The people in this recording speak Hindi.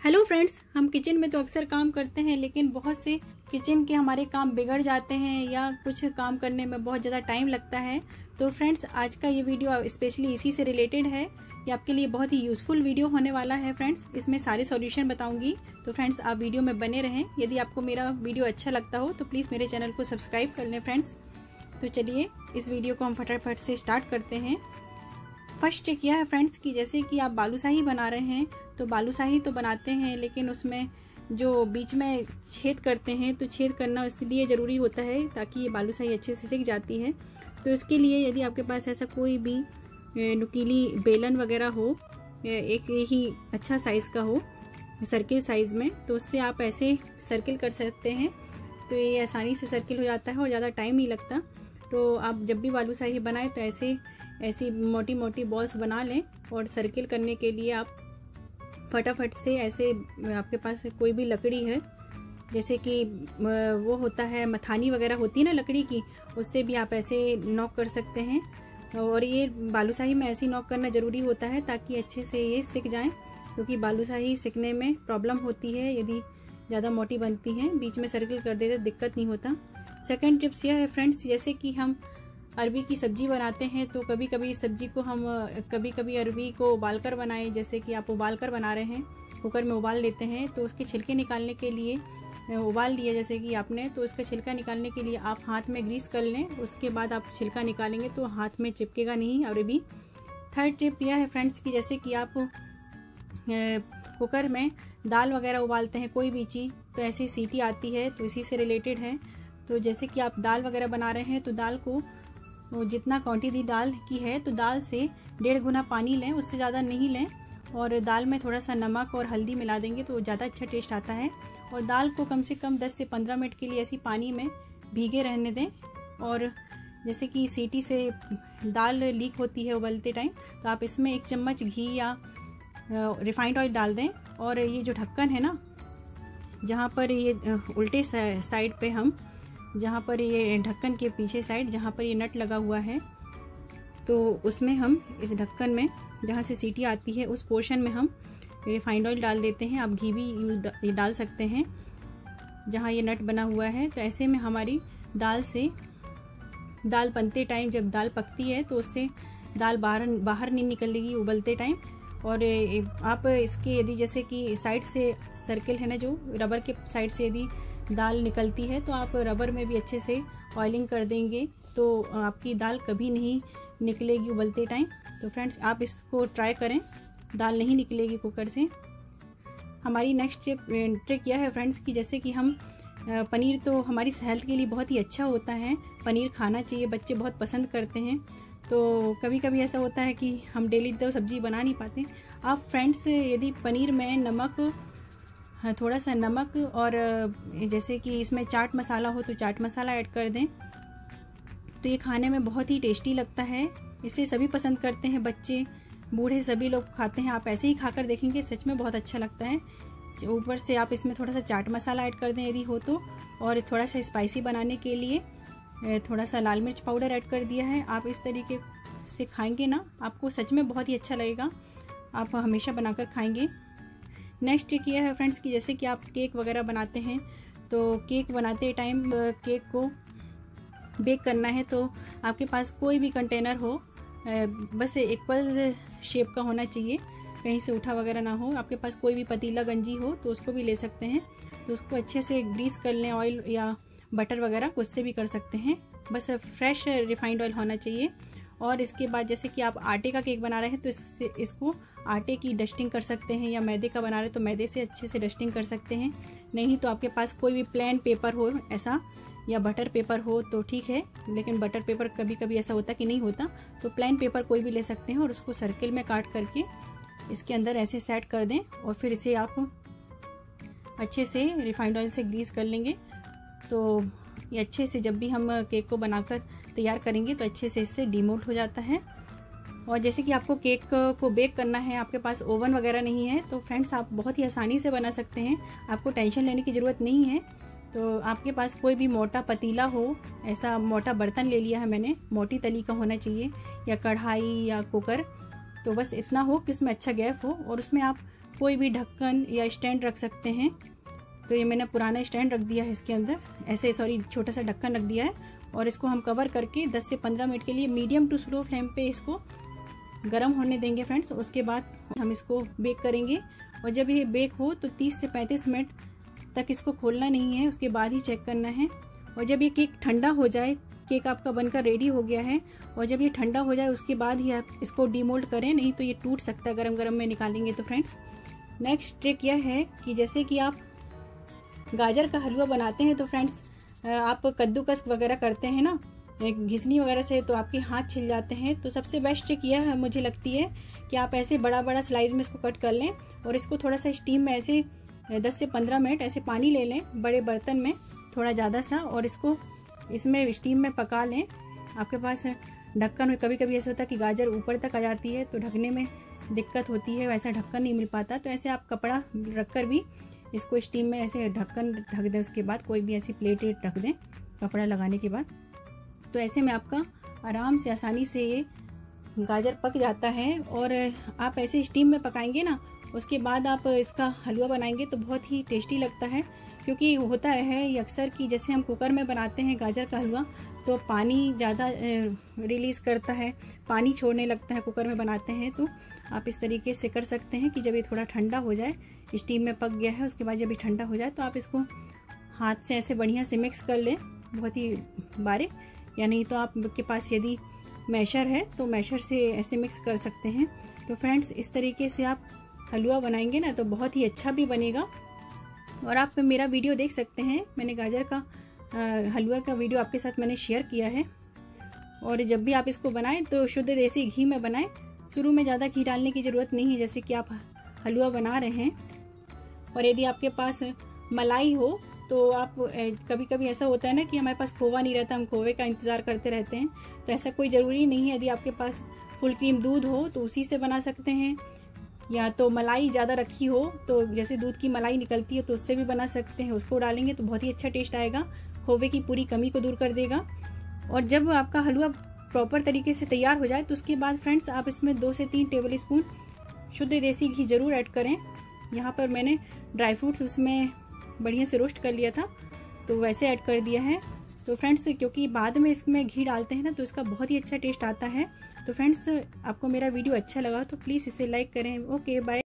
हेलो फ्रेंड्स, हम किचन में तो अक्सर काम करते हैं, लेकिन बहुत से किचन के हमारे काम बिगड़ जाते हैं या कुछ काम करने में बहुत ज़्यादा टाइम लगता है। तो फ्रेंड्स, आज का ये वीडियो स्पेशली इसी से रिलेटेड है। ये आपके लिए बहुत ही यूज़फुल वीडियो होने वाला है फ्रेंड्स। इसमें सारे सॉल्यूशन बताऊंगी, तो फ्रेंड्स आप वीडियो में बने रहें। यदि आपको मेरा वीडियो अच्छा लगता हो तो प्लीज़ मेरे चैनल को सब्सक्राइब कर लें फ्रेंड्स। तो चलिए इस वीडियो को हम फटाफट से स्टार्ट करते हैं। फर्स्ट ट्रिक यह है फ्रेंड्स कि जैसे कि आप बालूशाही बना रहे हैं, तो बालूशाही तो बनाते हैं, लेकिन उसमें जो बीच में छेद करते हैं, तो छेद करना इसलिए ज़रूरी होता है ताकि ये बालूशाही अच्छे से सिक जाती है। तो इसके लिए यदि आपके पास ऐसा कोई भी नुकीली बेलन वगैरह हो, एक ही अच्छा साइज़ का हो सर्किल साइज़ में, तो उससे आप ऐसे सर्किल कर सकते हैं। तो ये आसानी से सर्किल हो जाता है और ज़्यादा टाइम नहीं लगता। तो आप जब भी बालूशाही बनाएं तो ऐसी मोटी मोटी बॉल्स बना लें, और सर्किल करने के लिए आप फटाफट से ऐसे, आपके पास कोई भी लकड़ी है, जैसे कि वो होता है मथानी वगैरह होती है ना लकड़ी की, उससे भी आप ऐसे नॉक कर सकते हैं। और ये बालूशाही में ऐसे नॉक करना ज़रूरी होता है ताकि अच्छे से ये सिक जाएं, क्योंकि बालूशाही सिकने में प्रॉब्लम होती है यदि ज़्यादा मोटी बनती हैं। बीच में सर्किल कर देते दिक्कत नहीं होता। सेकंड टिप्स यह है फ्रेंड्स, जैसे कि हम अरबी की सब्ज़ी बनाते हैं, तो कभी कभी इस सब्ज़ी को हम अरबी को उबाल कर बनाएं। जैसे कि आप उबाल कर बना रहे हैं, कुकर में उबाल लेते हैं, तो उसके छिलके निकालने के लिए उबाल लिया जैसे कि आपने, तो उसका छिलका निकालने के लिए आप हाथ में ग्रीस कर लें। उसके बाद आप छिलका निकालेंगे तो हाथ में चिपकेगा नहीं अरबी। थर्ड टिप यह है फ्रेंड्स कि जैसे कि आप कुकर में दाल वगैरह उबालते हैं, कोई भी चीज़, तो ऐसी सीटी आती है, तो इसी से रिलेटेड है। तो जैसे कि आप दाल वगैरह बना रहे हैं, तो दाल को जितना क्वांटिटी दाल की है, तो दाल से 1.5 गुना पानी लें, उससे ज़्यादा नहीं लें। और दाल में थोड़ा सा नमक और हल्दी मिला देंगे तो ज़्यादा अच्छा टेस्ट आता है। और दाल को कम से कम 10 से 15 मिनट के लिए ऐसी पानी में भीगे रहने दें। और जैसे कि सीटी से दाल लीक होती है उबलते टाइम, तो आप इसमें 1 चम्मच घी या रिफाइंड ऑयल डाल दें। और ये जो ढक्कन है ना, जहाँ पर ये उल्टे साइड पे हम, जहाँ पर ये ढक्कन के पीछे साइड जहाँ पर ये नट लगा हुआ है, तो उसमें हम इस ढक्कन में जहाँ से सीटी आती है उस पोर्शन में हम रिफाइंड ऑयल डाल देते हैं। आप घी भी डाल सकते हैं जहाँ ये नट बना हुआ है। तो ऐसे में हमारी दाल बनते टाइम, जब दाल पकती है तो उससे दाल बाहर नहीं निकलेगी उबलते टाइम। और आप इसके यदि जैसे कि साइड से सर्किल है ना, जो रबर के साइड से यदि दाल निकलती है, तो आप रबर में भी अच्छे से ऑयलिंग कर देंगे तो आपकी दाल कभी नहीं निकलेगी उबलते टाइम। तो फ्रेंड्स आप इसको ट्राई करें, दाल नहीं निकलेगी कुकर से। हमारी नेक्स्ट ट्रिक यह है फ्रेंड्स कि जैसे कि हम पनीर तो हमारी हेल्थ के लिए बहुत ही अच्छा होता है, पनीर खाना चाहिए, बच्चे बहुत पसंद करते हैं। तो कभी कभी ऐसा होता है कि हम डेली तो सब्ज़ी बना नहीं पाते। आप फ्रेंड्स यदि पनीर में थोड़ा सा नमक और जैसे कि इसमें चाट मसाला हो तो चाट मसाला ऐड कर दें, तो ये खाने में बहुत ही टेस्टी लगता है। इसे सभी पसंद करते हैं, बच्चे बूढ़े सभी लोग खाते हैं। आप ऐसे ही खाकर देखेंगे, सच में बहुत अच्छा लगता है। ऊपर से आप इसमें थोड़ा सा चाट मसाला ऐड कर दें यदि हो तो, और थोड़ा सा स्पाइसी बनाने के लिए थोड़ा सा लाल मिर्च पाउडर ऐड कर दिया है। आप इस तरीके से खाएंगे ना, आपको सच में बहुत ही अच्छा लगेगा, आप हमेशा बनाकर खाएंगे। नेक्स्ट ट्रिक यह है फ्रेंड्स कि जैसे कि आप केक वगैरह बनाते हैं, तो केक बनाते टाइम केक को बेक करना है, तो आपके पास कोई भी कंटेनर हो, बस इक्वल शेप का होना चाहिए, कहीं से उठा वगैरह ना हो। आपके पास कोई भी पतीला गंजी हो तो उसको भी ले सकते हैं। तो उसको अच्छे से ग्रीस कर लें, ऑयल या बटर वगैरह उससे भी कर सकते हैं, बस फ्रेश रिफाइंड ऑयल होना चाहिए। और इसके बाद जैसे कि आप आटे का केक बना रहे हैं, तो इसको आटे की डस्टिंग कर सकते हैं, या मैदे का बना रहे हैं तो मैदे से अच्छे से डस्टिंग कर सकते हैं। नहीं तो आपके पास कोई भी प्लेन पेपर हो ऐसा, या बटर पेपर हो तो ठीक है, लेकिन बटर पेपर कभी कभी ऐसा होता कि नहीं होता, तो प्लेन पेपर कोई भी ले सकते हैं। और उसको सर्किल में काट करके इसके अंदर ऐसे सेट कर दें, और फिर इसे आप अच्छे से रिफाइंड ऑयल से ग्रीस कर लेंगे। तो ये अच्छे से जब भी हम केक को बनाकर तैयार करेंगे तो अच्छे से इससे डीमोल्ड हो जाता है। और जैसे कि आपको केक को बेक करना है, आपके पास ओवन वगैरह नहीं है, तो फ्रेंड्स आप बहुत ही आसानी से बना सकते हैं, आपको टेंशन लेने की ज़रूरत नहीं है। तो आपके पास कोई भी मोटा पतीला हो, ऐसा मोटा बर्तन ले लिया है मैंने, मोटी तली का होना चाहिए, या कढ़ाई या कुकर, तो बस इतना हो कि उसमें अच्छा गैप हो, और उसमें आप कोई भी ढक्कन या स्टैंड रख सकते हैं। तो ये मैंने पुराना स्टैंड रख दिया है इसके अंदर, ऐसे सॉरी छोटा सा ढक्कन रख दिया है। और इसको हम कवर करके 10 से 15 मिनट के लिए मीडियम टू स्लो फ्लेम पे इसको गर्म होने देंगे फ्रेंड्स। उसके बाद हम इसको बेक करेंगे, और जब ये बेक हो तो 30 से 35 मिनट तक इसको खोलना नहीं है, उसके बाद ही चेक करना है। और जब ये केक ठंडा हो जाए, केक आपका बनकर रेडी हो गया है, और जब ये ठंडा हो जाए उसके बाद ही आप इसको डीमोल्ड करें, नहीं तो ये टूट सकता है गरम गरम में निकालेंगे तो फ्रेंड्स। नेक्स्ट ट्रिक यह है कि जैसे कि आप गाजर का हलवा बनाते हैं तो फ्रेंड्स आप कद्दूकस वगैरह करते हैं ना घिसनी वगैरह से, तो आपके हाथ छिल जाते हैं। तो सबसे बेस्ट ट्रिक यह है मुझे लगती है कि आप ऐसे बड़ा बड़ा स्लाइस में इसको कट कर लें, और इसको थोड़ा सा स्टीम में ऐसे 10 से 15 मिनट ऐसे पानी ले लें बड़े बर्तन में थोड़ा ज़्यादा सा, और इसको इसमें स्टीम में पका लें। आपके पास ढक्कन में कभी कभी ऐसा होता है कि गाजर ऊपर तक आ जाती है तो ढकने में दिक्कत होती है, वैसा ढक्कन नहीं मिल पाता, तो ऐसे आप कपड़ा रख कर भी इसको स्टीम में ऐसे ढक्कन ढक दें। उसके बाद कोई भी ऐसी प्लेट रख दें कपड़ा लगाने के बाद, तो ऐसे में आपका आराम से आसानी से ये गाजर पक जाता है। और आप ऐसे स्टीम में पकाएंगे ना, उसके बाद आप इसका हलवा बनाएंगे तो बहुत ही टेस्टी लगता है। क्योंकि होता है ये अक्सर कि जैसे हम कुकर में बनाते हैं गाजर का हलवा तो पानी ज़्यादा रिलीज़ करता है, पानी छोड़ने लगता है कुकर में बनाते हैं। तो आप इस तरीके से कर सकते हैं कि जब ये थोड़ा ठंडा हो जाए, स्टीम में पक गया है, उसके बाद जब ये ठंडा हो जाए तो आप इसको हाथ से ऐसे बढ़िया से मिक्स कर लें बहुत ही बारीक, या नहीं तो आपके पास यदि मैशर है तो मैशर से ऐसे मिक्स कर सकते हैं। तो फ्रेंड्स इस तरीके से आप हलवा बनाएंगे ना तो बहुत ही अच्छा भी बनेगा। और आप मेरा वीडियो देख सकते हैं, मैंने गाजर का हलवा का वीडियो आपके साथ मैंने शेयर किया है। और जब भी आप इसको बनाएं तो शुद्ध देसी घी में बनाएं, शुरू में ज़्यादा घी डालने की ज़रूरत नहीं है जैसे कि आप हलवा बना रहे हैं। और यदि आपके पास मलाई हो तो आप कभी कभी ऐसा होता है ना कि हमारे पास खोवा नहीं रहता, हम खोवे का इंतज़ार करते रहते हैं, तो ऐसा कोई ज़रूरी नहीं है। यदि आपके पास फुल क्रीम दूध हो तो उसी से बना सकते हैं, या तो मलाई ज़्यादा रखी हो तो जैसे दूध की मलाई निकलती है तो उससे भी बना सकते हैं, उसको डालेंगे तो बहुत ही अच्छा टेस्ट आएगा, खोवे की पूरी कमी को दूर कर देगा। और जब आपका हलवा प्रॉपर तरीके से तैयार हो जाए तो उसके बाद फ्रेंड्स आप इसमें 2 से 3 टेबल स्पून शुद्ध देसी घी ज़रूर ऐड करें। यहाँ पर मैंने ड्राई फ्रूट्स उसमें बढ़िया से रोस्ट कर लिया था तो वैसे ऐड कर दिया है। तो फ्रेंड्स क्योंकि बाद में इसमें घी डालते हैं ना तो इसका बहुत ही अच्छा टेस्ट आता है। तो फ्रेंड्स आपको मेरा वीडियो अच्छा लगा तो प्लीज़ इसे लाइक करें। Okay bye.